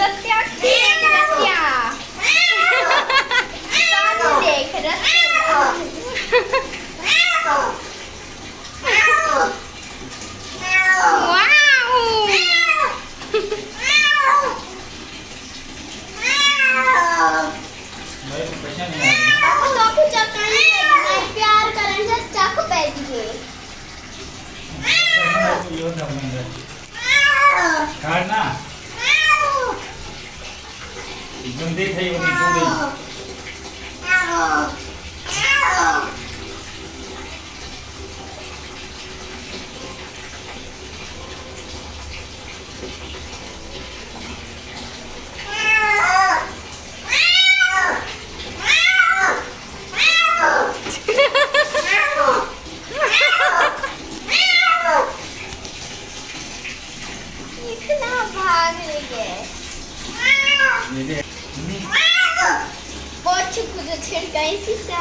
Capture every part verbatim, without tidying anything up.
रत्या रत्या देख रत्या प्यार करें चक पै दिए काटना गंदे थे वो निकल इतना भाग रही है बहुत कुछ छिड़का इसी से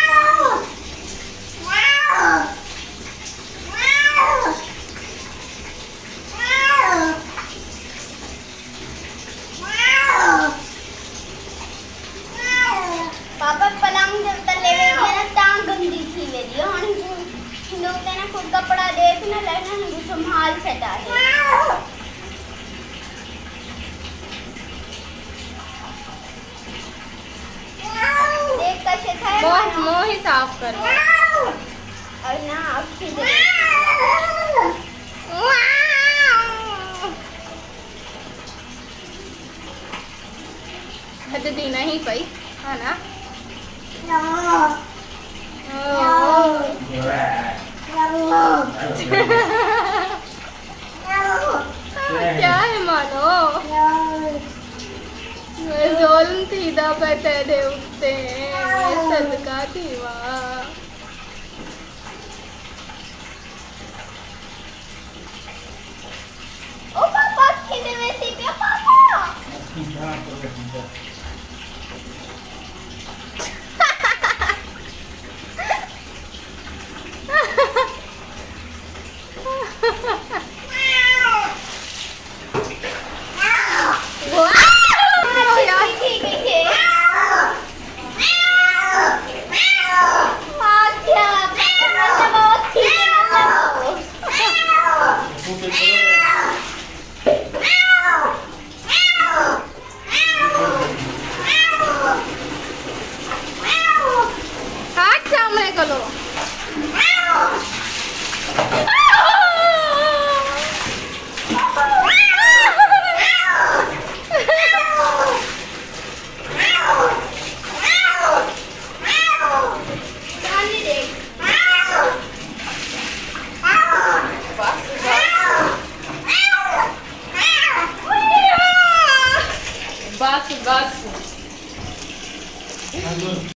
पापा पलंग जब तले गई ना टांग गंदी थी मेरी और लोग ना खुद कपड़ा देख ना लेना हिंदू संभाल सटा है देख कैसे था मोह मोह ही साफ करो और ना अच्छी तो देना ही पई है ना क्या है मानो जोलन थी दा पते दे उठते सदका थी वाह ओ पापा खेले वैसे पे पापा करो बस बस